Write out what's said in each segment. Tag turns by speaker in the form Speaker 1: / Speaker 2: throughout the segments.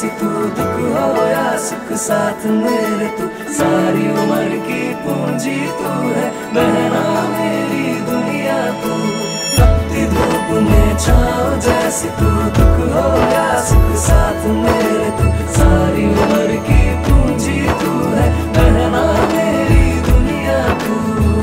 Speaker 1: जैसी तू, दुख हो या सुख साथ मेरे तू, सारी उम्र की पूंजी तू है, बहना मेरी दुनिया तू। तपती धूप में छाँव जैसी तू, दुख हो या सुख साथ मेरे तू, सारी उम्र की पूंजी तू है, बहना मेरी दुनिया तू।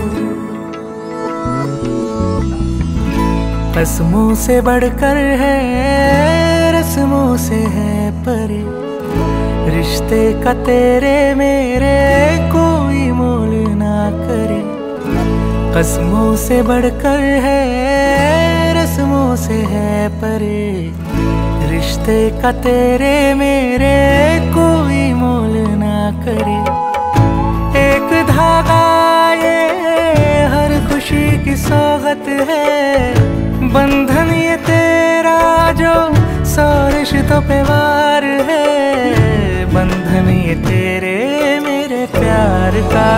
Speaker 2: रस्मों से बढ़कर है, रस्मों से है परे, रिश्ते का तेरे मेरे कोई मोल ना करे। कसमों से बढ़कर है, रस्मों से है परे, रिश्ते का तेरे मेरे कोई मोल ना करे। एक धागा ये हर खुशी की सौगत है, बंधन ये तेरा जो 100 रिश्तों पे वार है, बंधन ये तेरे मेरे प्यार का।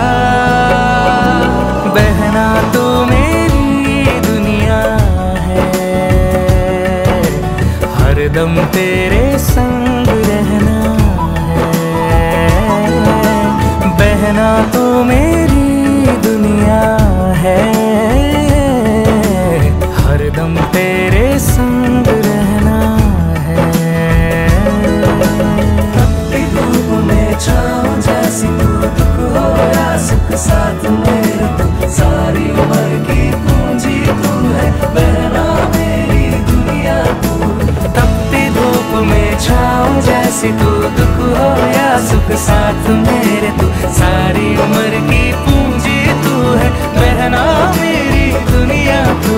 Speaker 2: बहना तू मेरी दुनिया है, हरदम तेरे संग रहना है। बहना तू मेरी दुनिया है, हरदम तेरे संग रहना है।
Speaker 1: तपती धूप में छाँव जैसी तू, दुख हो या सुख साथ मेरे तू, सारी उम्र की पूंजी तू है, बहना मेरी दुनिया तू।
Speaker 2: तपती धूप में छाँव जैसी तू, दुख हो या सुख साथ मेरे तू, सारी उम्र की पूंजी तू है, बहना मेरी दुनिया तू।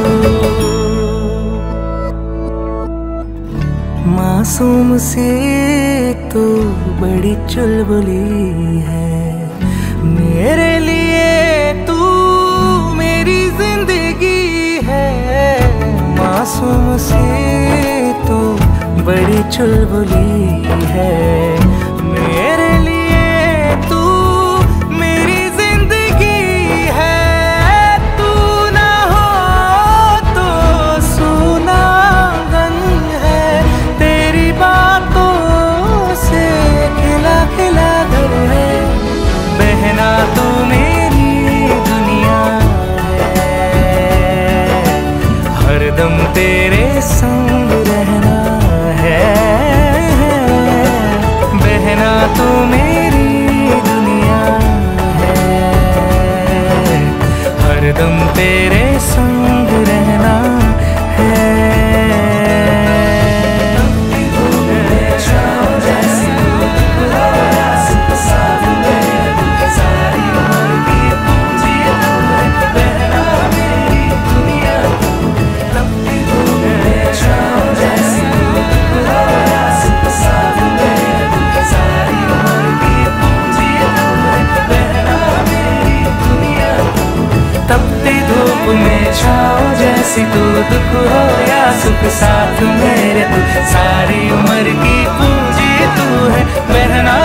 Speaker 2: मासूम सी तो बड़ी चुलबुली है, मेरे लिए तू मेरी जिंदगी है। मासूम सी तो बड़ी चुलबुली है, मेरे लिए तू मेरी जिंदगी है। तू ना हो तो सुना गन है, तेरी बातों से खिला खिला घर है। बहना तू मेरी दुनिया है, हरदम तेरे संग रहना है। बहना तू मेरी दुनिया है, हरदम तेरे संग रहना है। तपती धूप में छाँव जैसी तू, दुख हो या सुख साथ मेरे तू, सारी उम्र की पूंजी तू है, बहना